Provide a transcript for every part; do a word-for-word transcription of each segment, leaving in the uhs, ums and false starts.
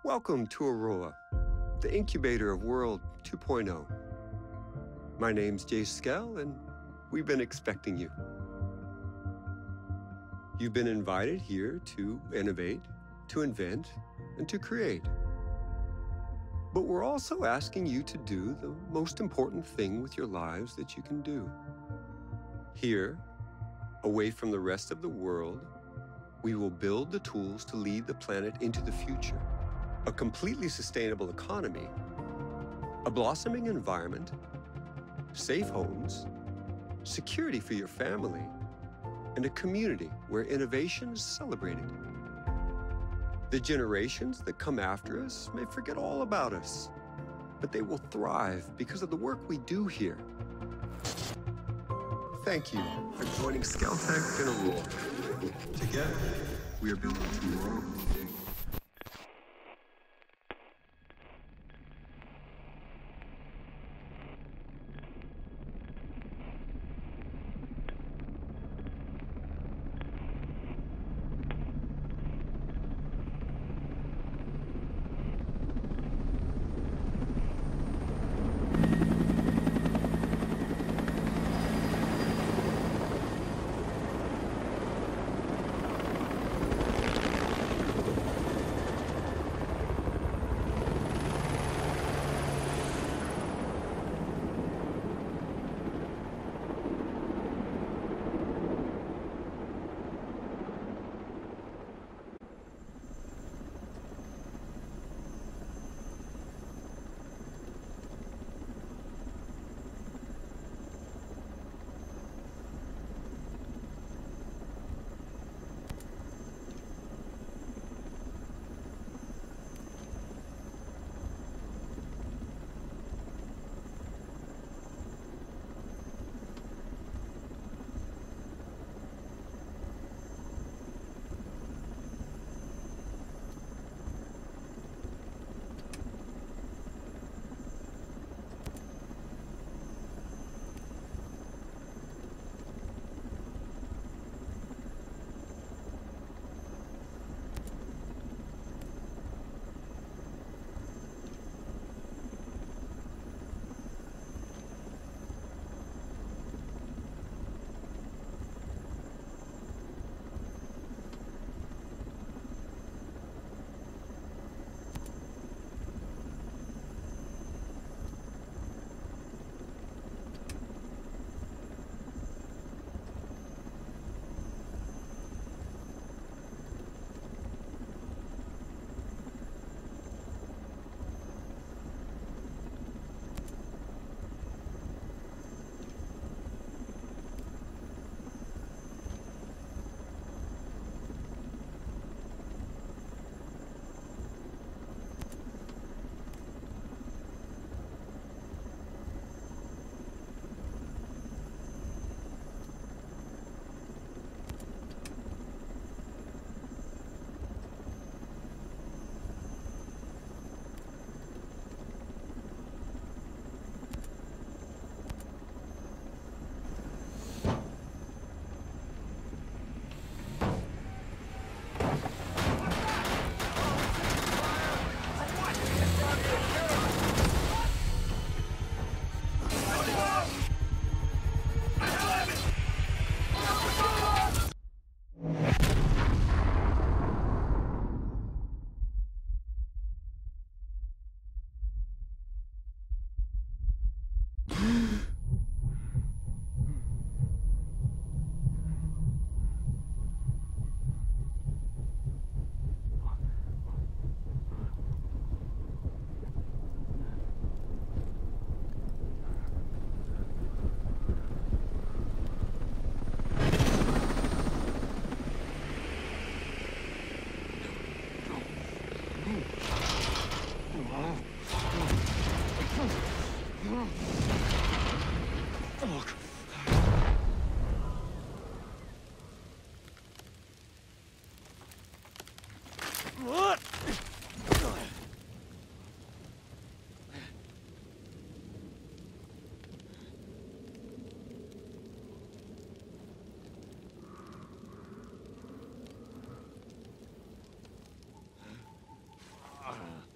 Welcome to Aroa, the incubator of World two point oh. My name's Jay Skell, and we've been expecting you. You've been invited here to innovate, to invent, and to create. But we're also asking you to do the most important thing with your lives that you can do. Here, away from the rest of the world, we will build the tools to lead the planet into the future. A completely sustainable economy, a blossoming environment, safe homes, security for your family, and a community where innovation is celebrated. The generations that come after us may forget all about us, but they will thrive because of the work we do here. Thank you for joining Skelltech and Aroa. Together, we are building tomorrow. Uh.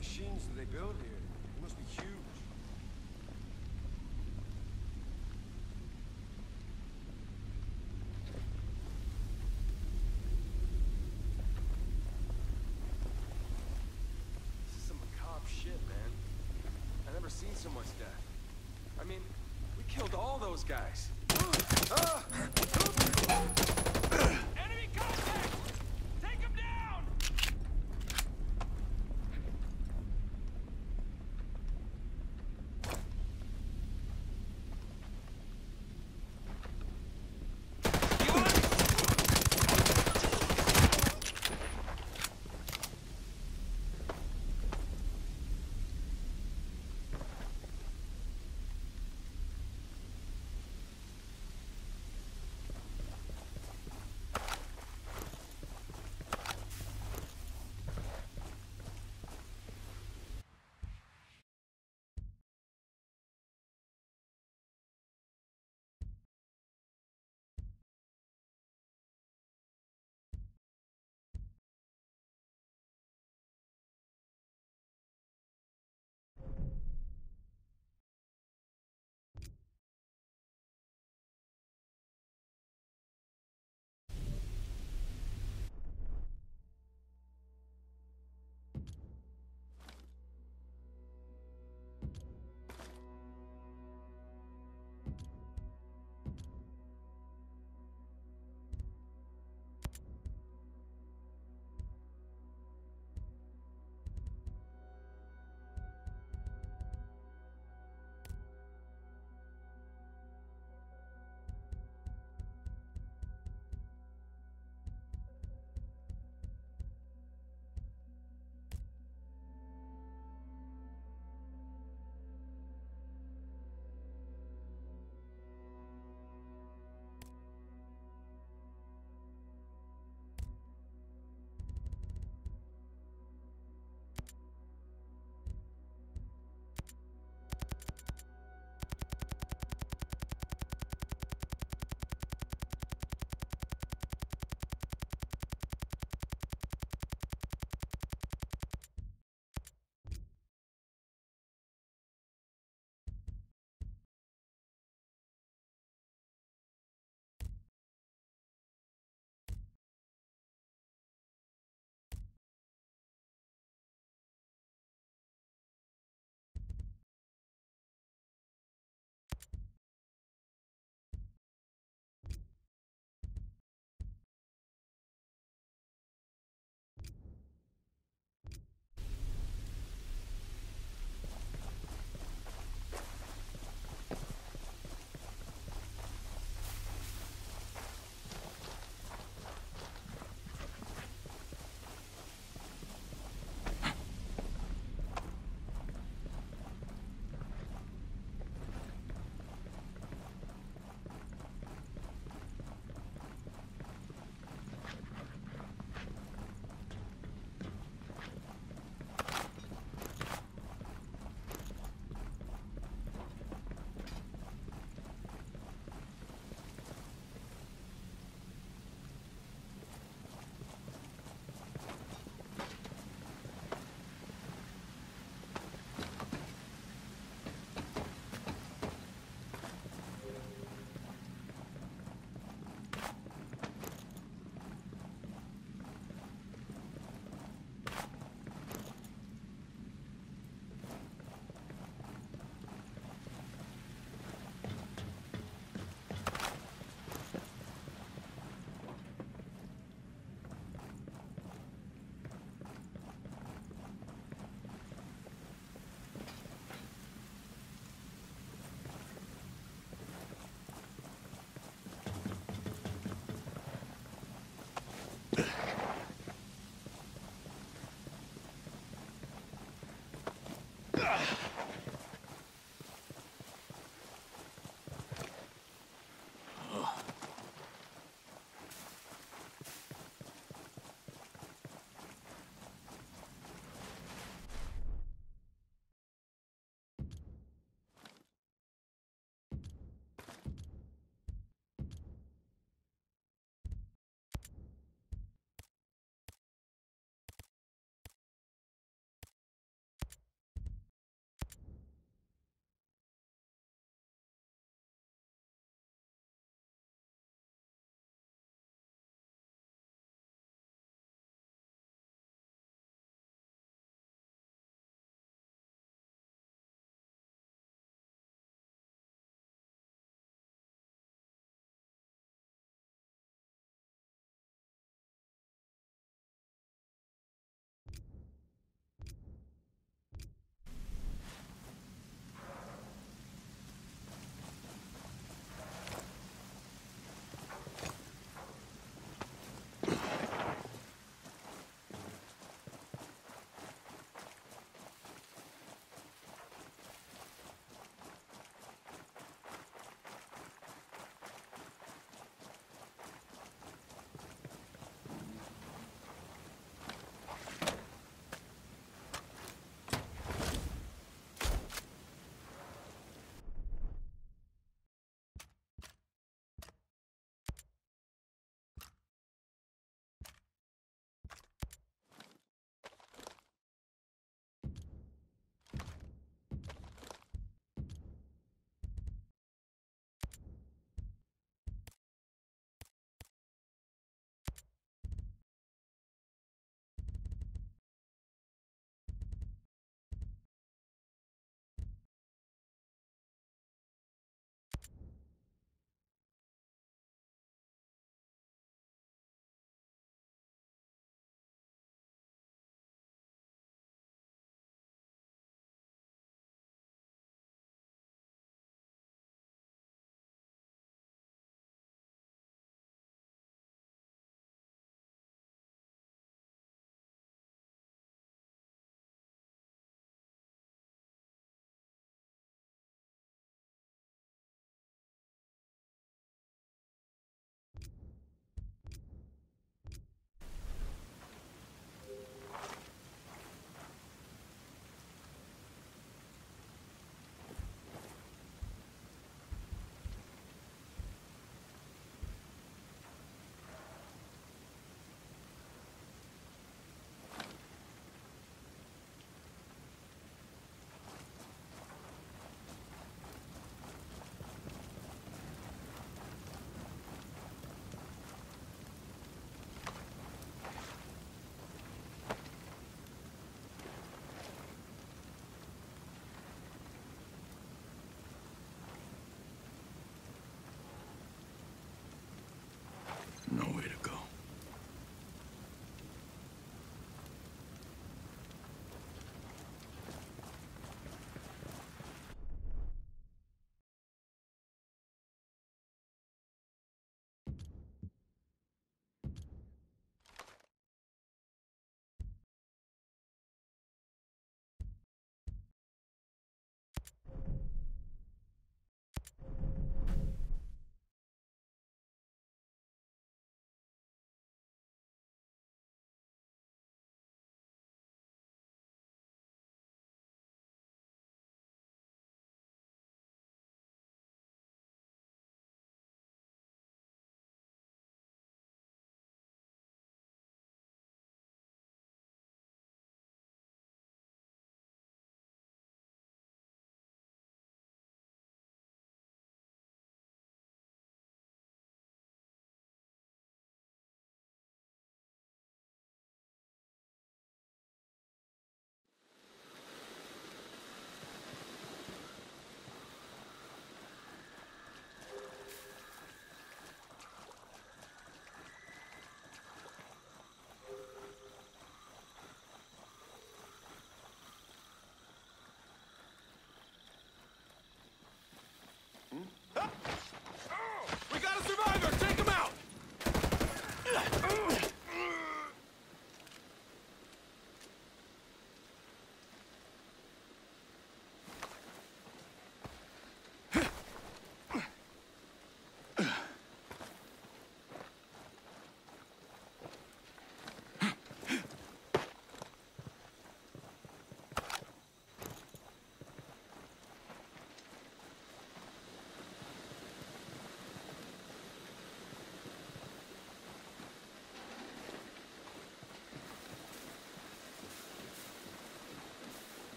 machines that they build here, they must be huge. This is some macabre shit, man. I've never seen so much death. I mean, we killed all those guys. Ah! Enemy contact! Take him down!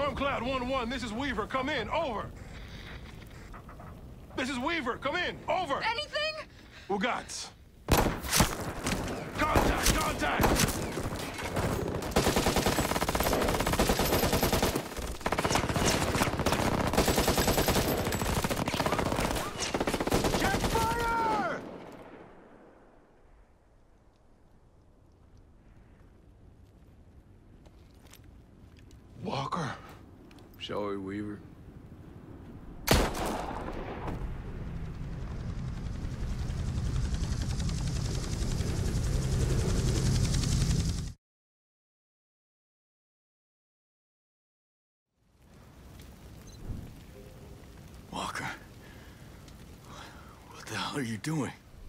Stormcloud one one, this is Weaver. Come in. Over. This is Weaver. Come in. Over. Anything? Ugats. Contact! Contact! Check fire! Walker. Shall we, Weaver? Walker, what the hell are you doing?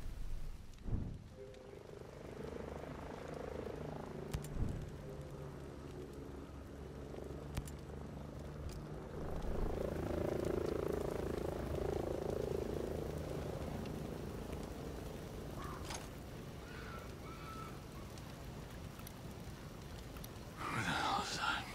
Who the hell is that?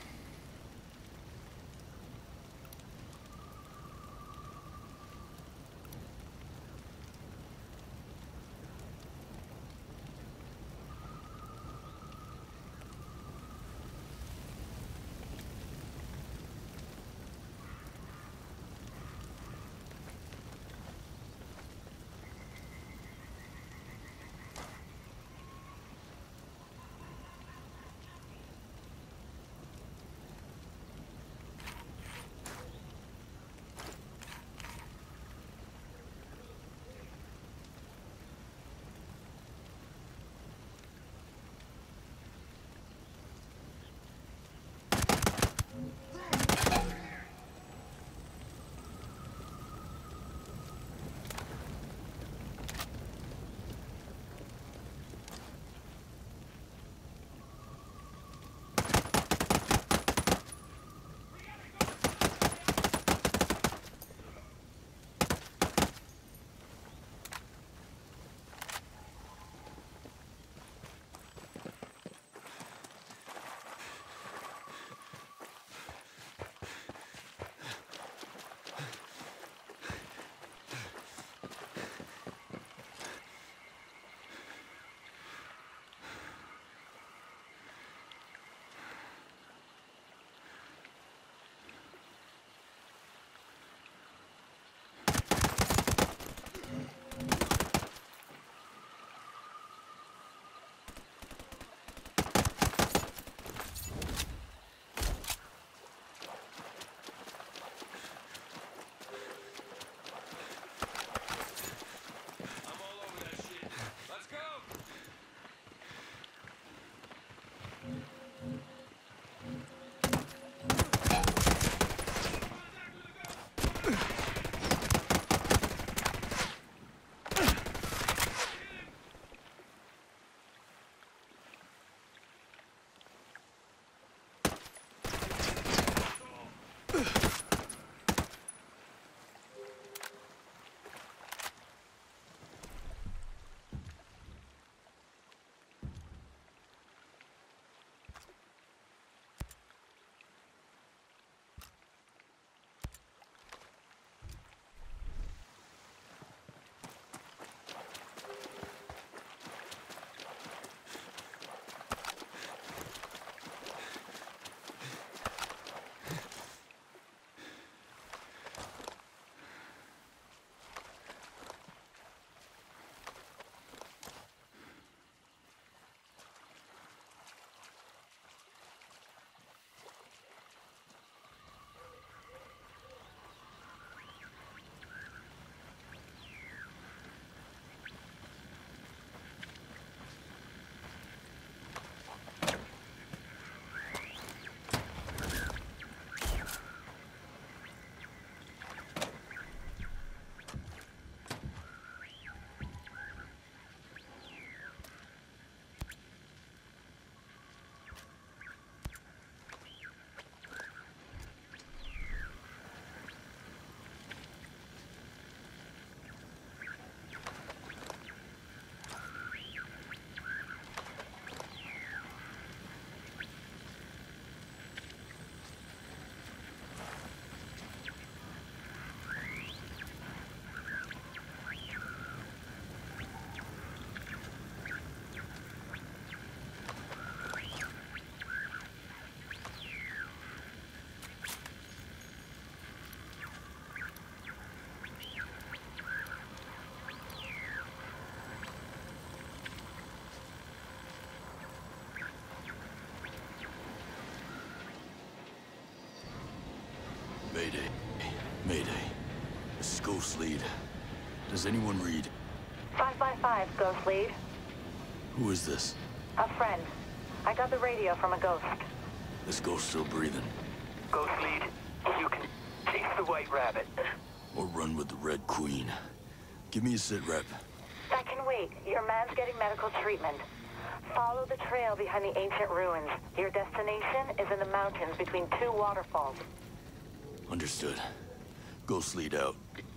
Does anyone read? Five by five, Ghost Lead. Who is this? A friend. I got the radio from a ghost. This ghost still breathing. Ghost Lead, you can chase the White Rabbit. Or run with the Red Queen. Give me a sit rep. I can wait. Your man's getting medical treatment. Follow the trail behind the ancient ruins. Your destination is in the mountains between two waterfalls. Understood. Ghost Lead out.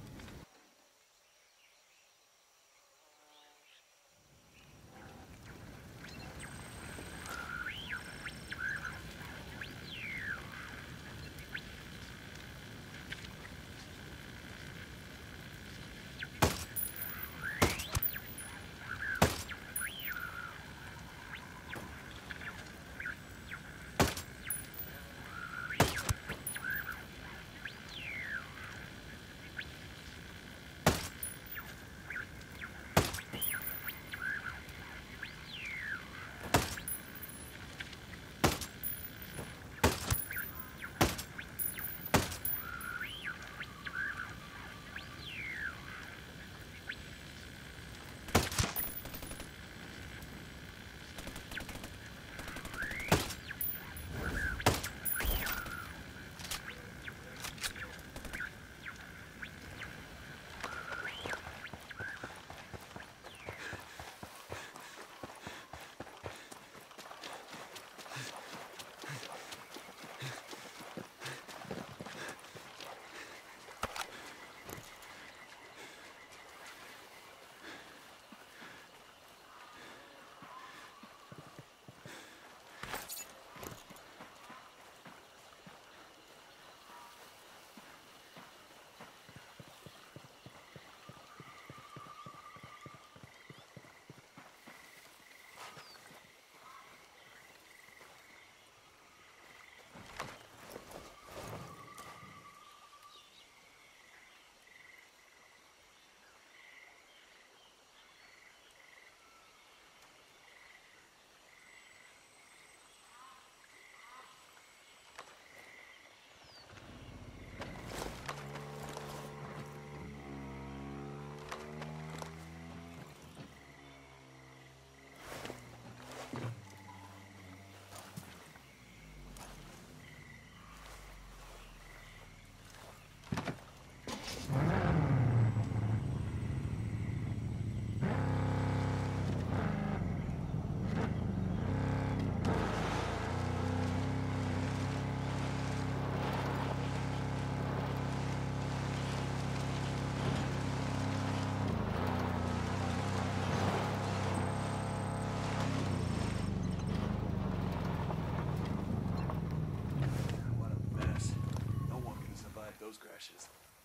Those crashes.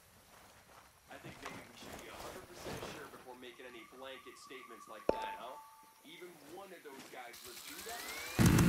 I think maybe we should be one hundred percent sure before making any blanket statements like that, huh? Even one of those guys would do that?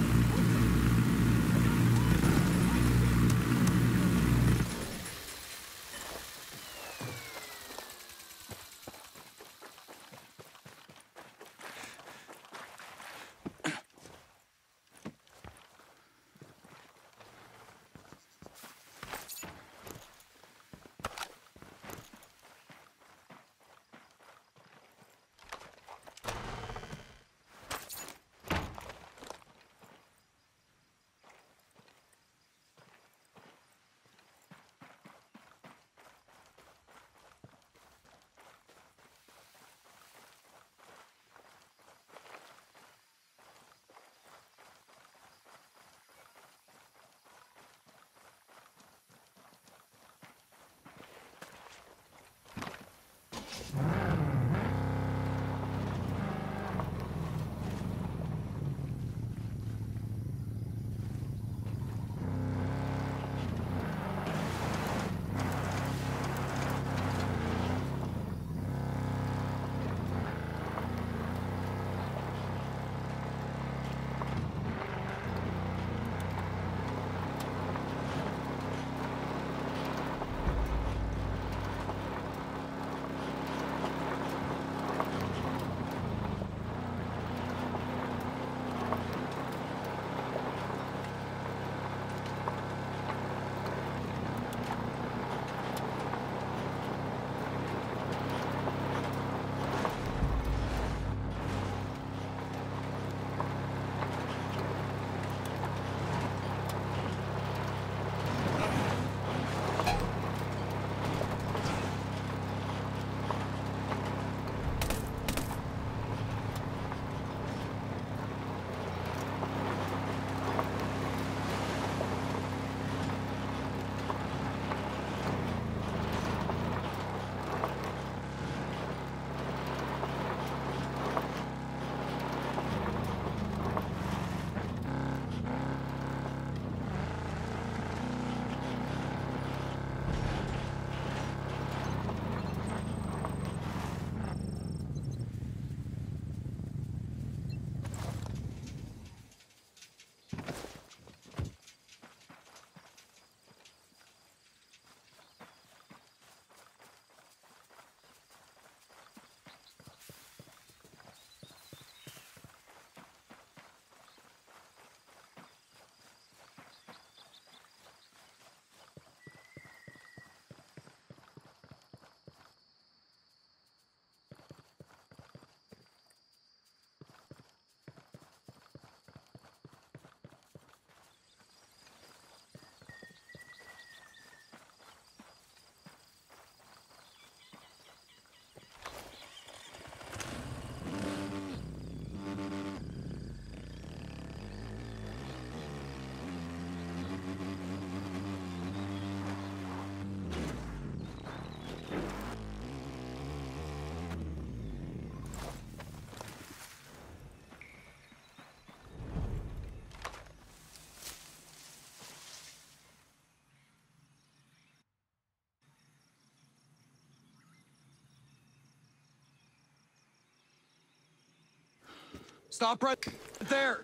Stop right there!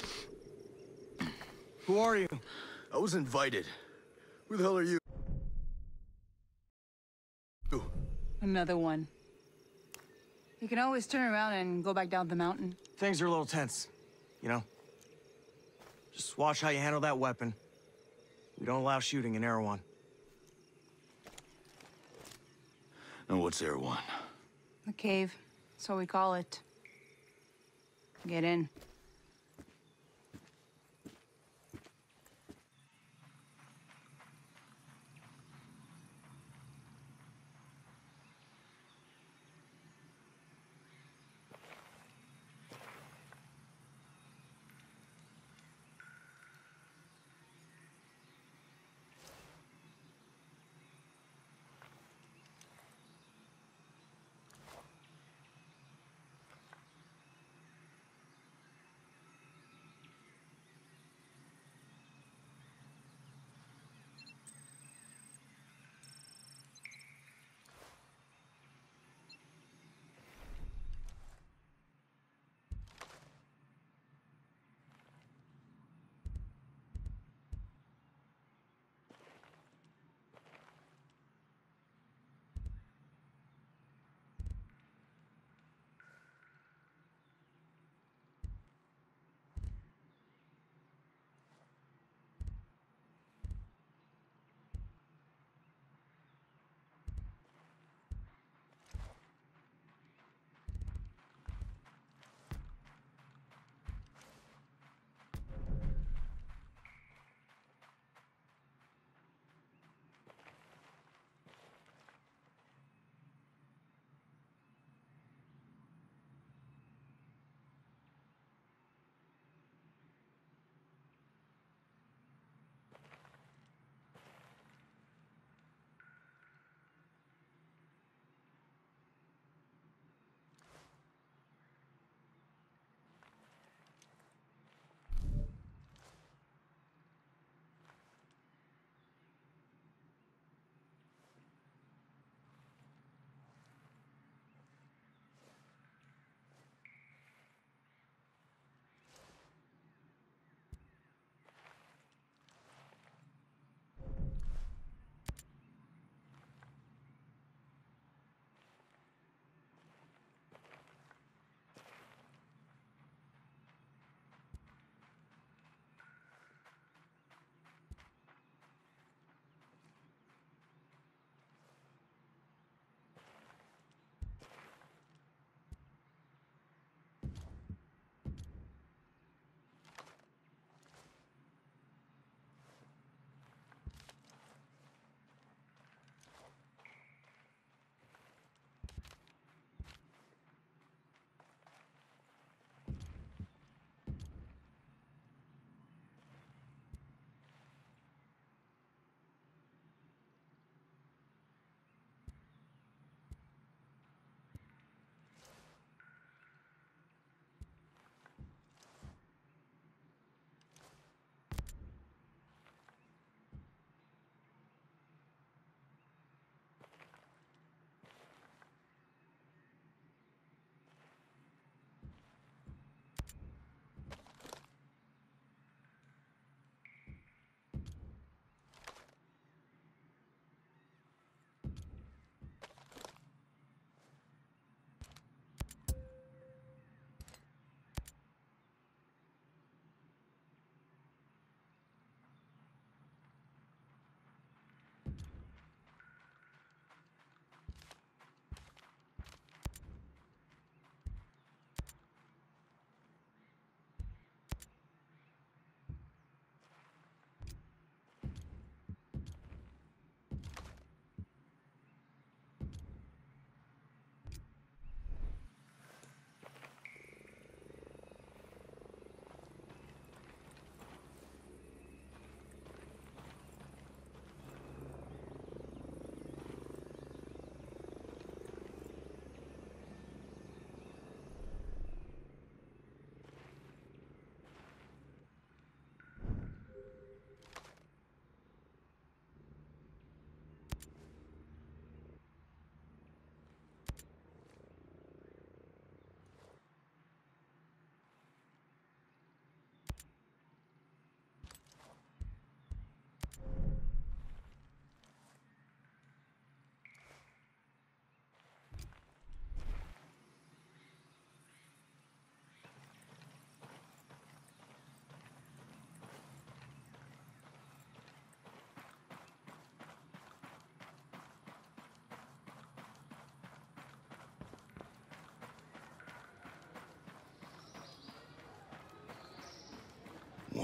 Who are you? I was invited. Who the hell are you? Ooh. Another one. You can always turn around and go back down the mountain. Things are a little tense, you know? Just watch how you handle that weapon. We don't allow shooting in Erewhon. And what's Erewhon? The cave. That's what we call it. Get in.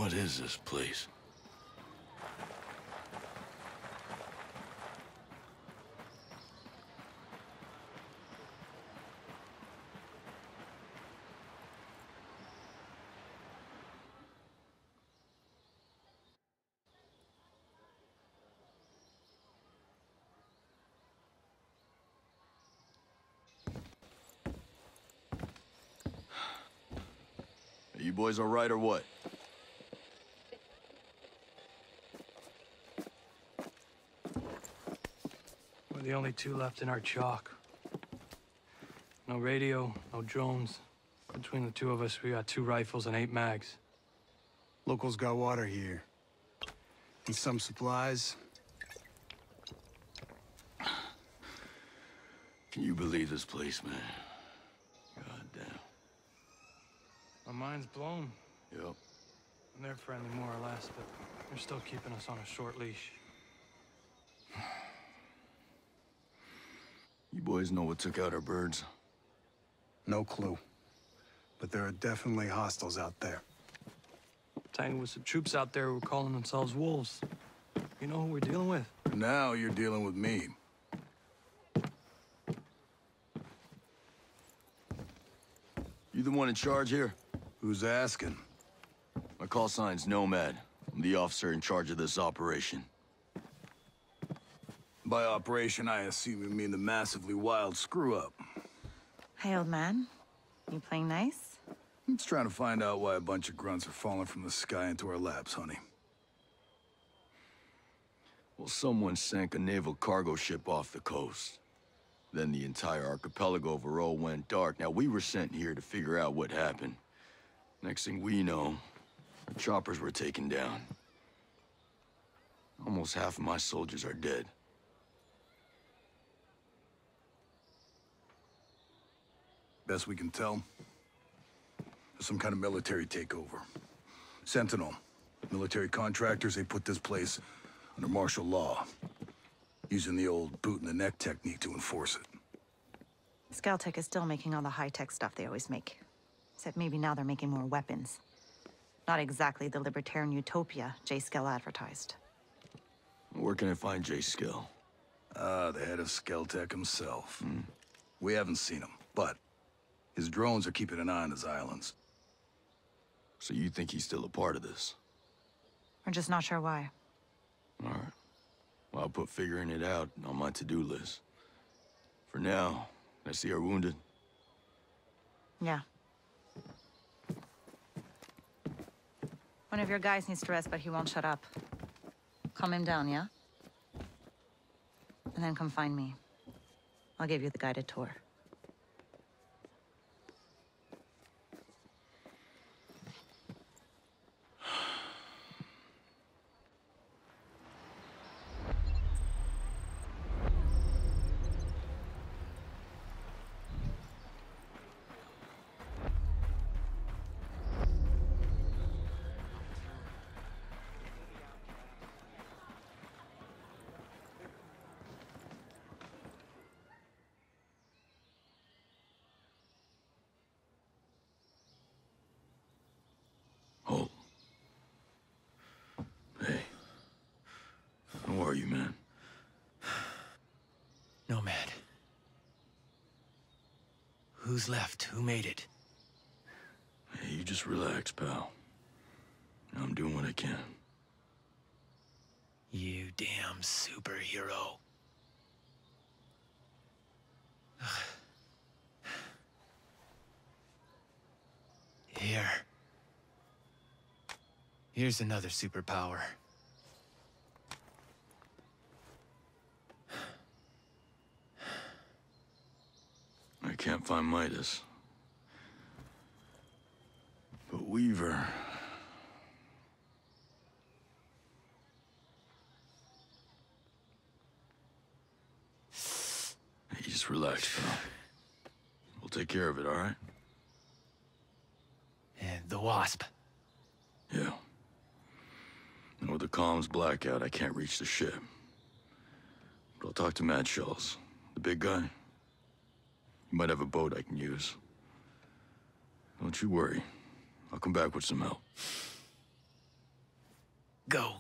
What is this place? Are you boys all right or what? We're the only two left in our chalk. No radio, no drones. Between the two of us, we got two rifles and eight mags. Locals got water here. And some supplies. Can you believe this place, man? God damn. My mind's blown. Yep. And they're friendly more or less, but they're still keeping us on a short leash. You boys know what took out our birds? No clue. But there are definitely hostiles out there. Tangled with some troops out there who were calling themselves wolves. You know who we're dealing with? Now you're dealing with me. You the one in charge here? Who's asking? My call sign's Nomad. I'm the officer in charge of this operation. By operation, I assume you mean the massively wild screw-up. Hey, old man. You playing nice? I'm just trying to find out why a bunch of grunts are falling from the sky into our laps, honey. Well, someone sank a naval cargo ship off the coast. Then the entire archipelago of Aro went dark. Now, we were sent here to figure out what happened. Next thing we know, our choppers were taken down. Almost half of my soldiers are dead. Best we can tell, there's some kind of military takeover. Sentinel, military contractors, they put this place under martial law, using the old boot-in-the-neck technique to enforce it. Skeltech is still making all the high-tech stuff they always make. Except maybe now they're making more weapons. Not exactly the libertarian utopia Jay Skell advertised. Where can I find Jay Skell? Ah, the head of Skeltech himself. Hmm. We haven't seen him, but his drones are keeping an eye on his islands. So you think he's still a part of this? We're just not sure why. All right. Well, I'll put figuring it out on my to-do list. For now, I see our wounded. Yeah. One of your guys needs to rest, but he won't shut up. Calm him down, yeah? And then come find me. I'll give you the guided tour. Oh. Hey. How are you, man? Nomad. Who's left? Who made it? Hey, you just relax, pal. I'm doing what I can. You damn superhero. Here. Here's another superpower. I can't find Midas. But Weaver... Hey, just relax, pal. We'll take care of it, all right? And the Wasp. Yeah. And with the comms blackout, I can't reach the ship. But I'll talk to Mad Shells, the big guy. He might have a boat I can use. Don't you worry. I'll come back with some help. Go.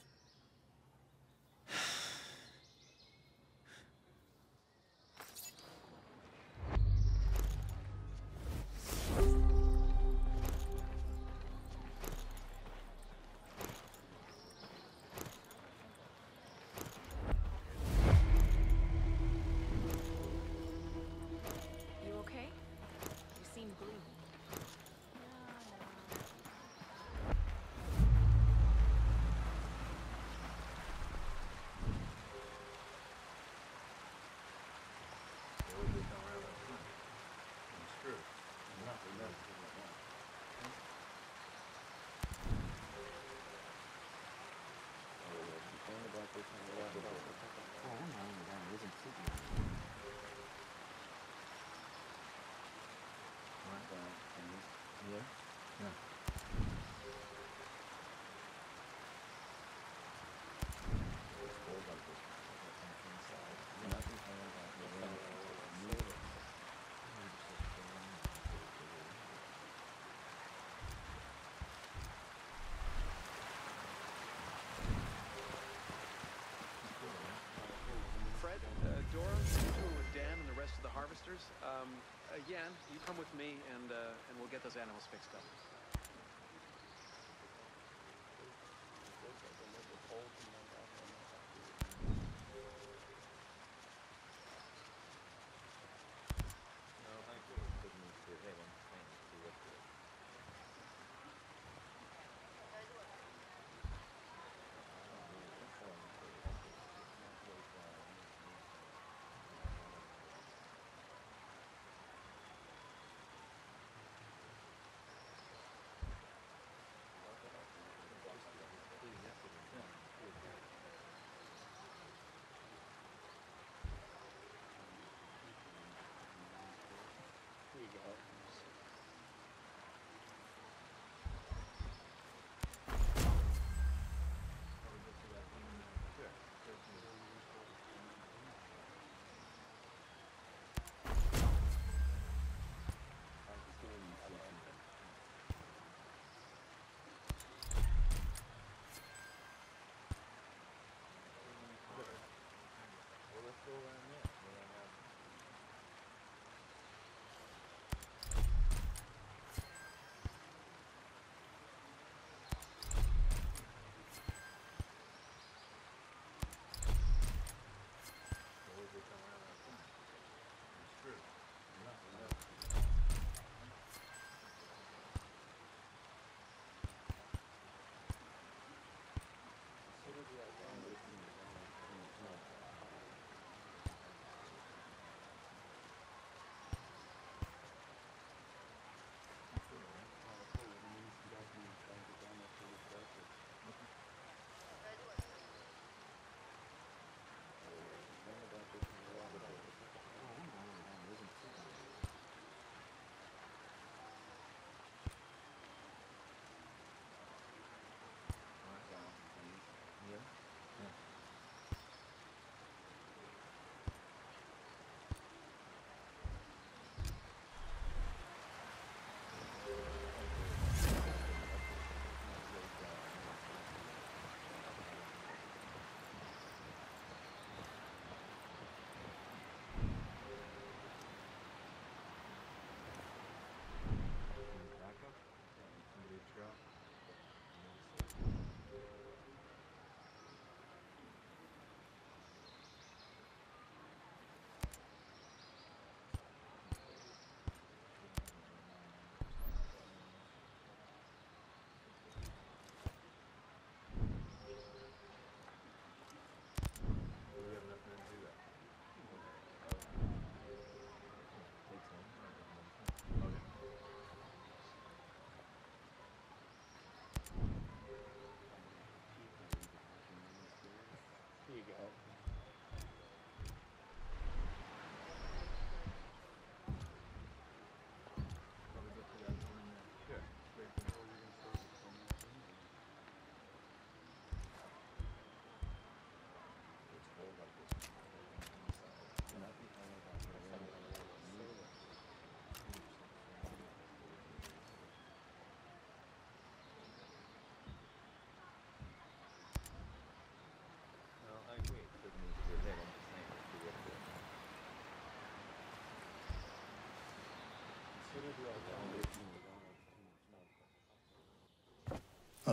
You okay? You seem gloomy. Fred, uh, Dora, you two are with Dan and the rest of the harvesters. Um, uh, Yan, you come with me, and uh, and we'll get those animals fixed up.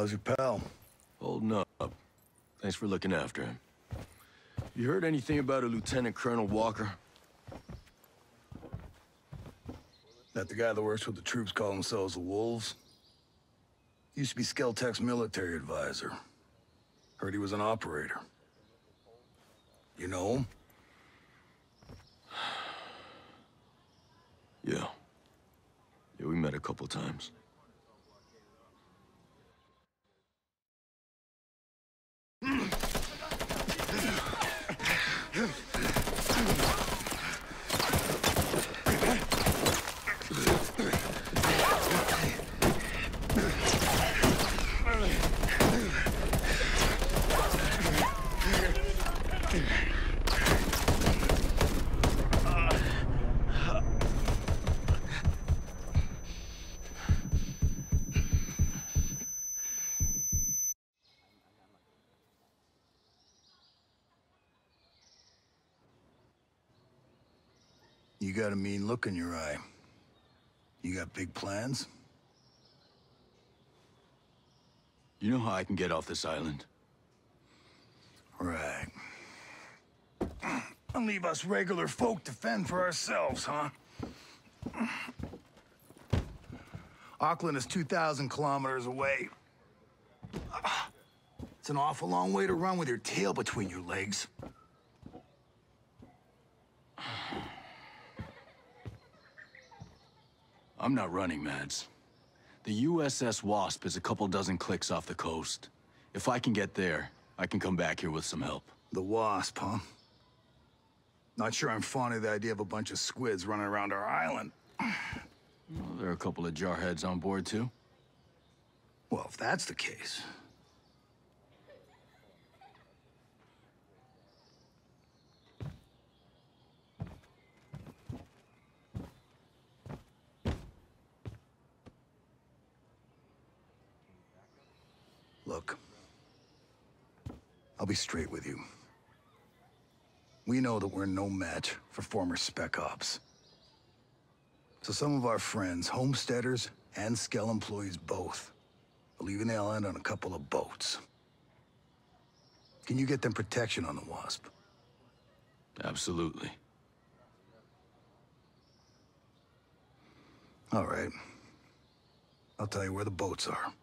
How's your pal? Holding up. Thanks for looking after him. You heard anything about a Lieutenant Colonel Walker? That the guy that works with the troops call themselves the Wolves? Used to be Skeltech's military advisor. Heard he was an operator. You know him? Yeah. Yeah, we met a couple times. You got a mean look in your eye. You got big plans? You know how I can get off this island? Right. And leave us regular folk to fend for ourselves, huh? Auckland is two thousand kilometers away. It's an awful long way to run with your tail between your legs. I'm not running, Mads. The U S S Wasp is a couple dozen clicks off the coast. If I can get there, I can come back here with some help. The Wasp, huh? Not sure I'm fond of the idea of a bunch of squids running around our island. Well, there are a couple of jarheads on board, too. Well, if that's the case... Look, I'll be straight with you. We know that we're no match for former Spec Ops. So some of our friends, homesteaders and Skell employees both, are leaving the island on a couple of boats. Can you get them protection on the Wasp? Absolutely. All right. I'll tell you where the boats are.